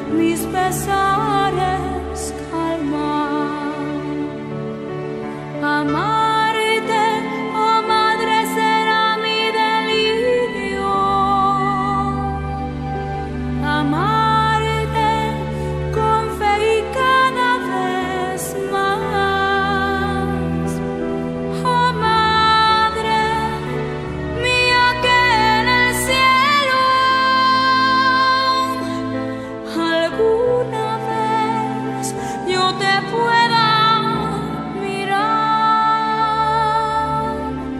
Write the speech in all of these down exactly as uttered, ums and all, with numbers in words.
mis pesares calmar. Amarte, oh madre, será mi delirio. Amarte con fe y cada vez más. Oh madre mía, que en el cielo alguna vez yo te pueda mirar.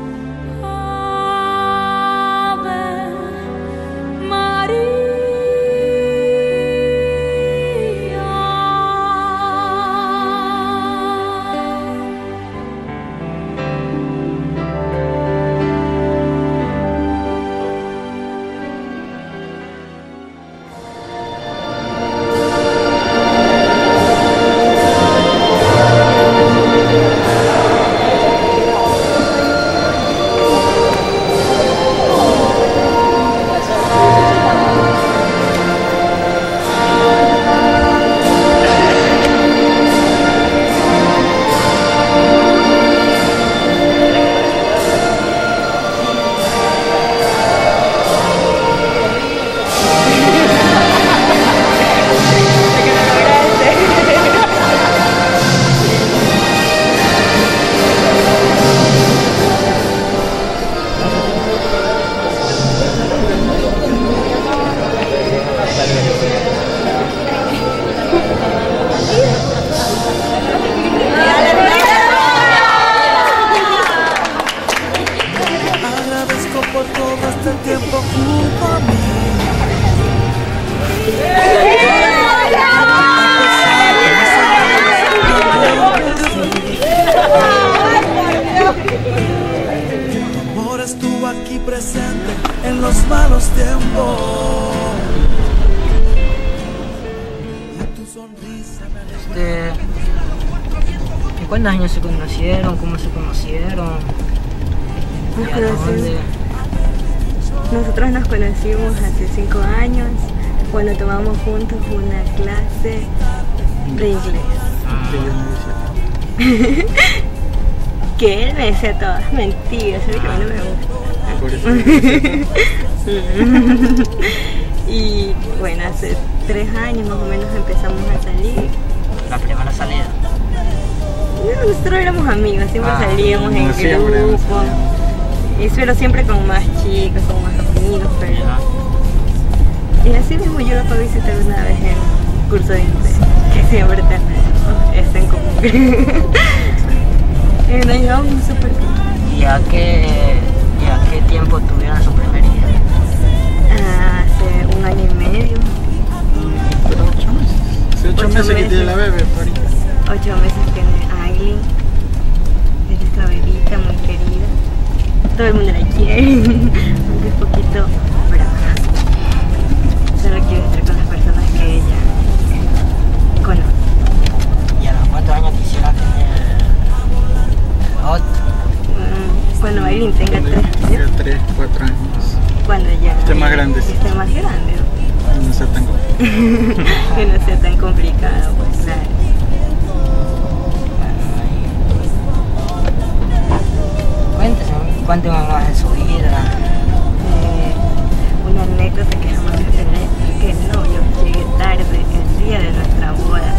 Ave María. Agradezco por todo este tiempo junto a mí. Tu amor estuvo aquí presente en los malos tiempos. Y tu sonrisa me alegró. Este, ¿en cuántos años se conocieron? ¿Cómo se conocieron? Nos ¿Y a conocimos- dónde? Nosotros nos conocimos hace cinco años cuando tomamos juntos una clase de inglés. Que él me decía todas mentiras, sabe que a mí no me gusta. Y bueno, hace tres años más o menos empezamos a salir. La primera salida. No, nosotros éramos amigos, siempre Ah, salíamos en como siempre, grupo. Y pero siempre con más chicos, con más amigos, pero... Ya. Y así mismo yo lo fui a visitar una vez en curso de inglés, que siempre te, está en común. Y nos llevamos súper bien. ¿Y a qué, y a qué tiempo tuvieron su primer hijo? Hace un año y medio, Pero ocho meses. Hace ocho Ocho meses que meses. tiene la bebé, ahorita. ocho meses tiene Aileen, es nuestra bebita muy querida. Todo el mundo la quiere, aunque es poquito brava. Solo quiere estar con las personas que ella conoce. ¿Y a los cuántos años quisiera tener otro? Mm, Cuando Aileen tenga Cuando tres tenga años, tres, cuatro años. cuando ya Esté más grande, sí. esté más grande, ¿no? No sea tan complicado. Que no sea tan complicado, pues claro. Cuéntese, cuénteme más de su vida. Eh, una anécdota que jamás me esperé es que el novio llegue tarde el día de nuestra boda.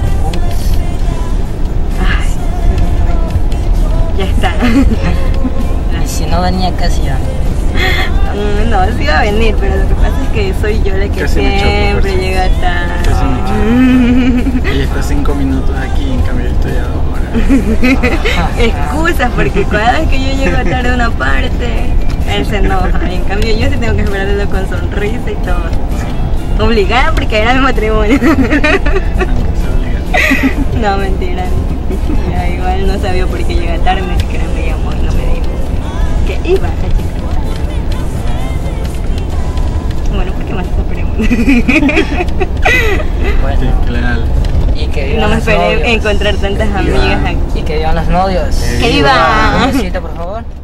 Ay, ya está. Y si no venía casi ya. Mm, No, sí iba a venir, pero lo que pasa es que soy yo la que Casi me choco, siempre pues. llega tarde. Casi me Ella está cinco minutos aquí, en cambio yo estoy a dos horas. Excusas, porque cada vez que yo llego tarde a una parte, él se enoja. Y en cambio yo sí tengo que esperarlo con sonrisa y todo. Obligada porque era mi matrimonio. No, mentira. Ya, igual no sabía por qué llega tarde, ni siquiera me llamó y no me dijo que iba a llegar. Bueno, ¿por qué más esta pregunta? Bueno, Sí, claro. y que vivan No me los esperé novios. encontrar tantas amigas aquí. Y que vivan los novios. ¡Que vivan! Un besito, por favor.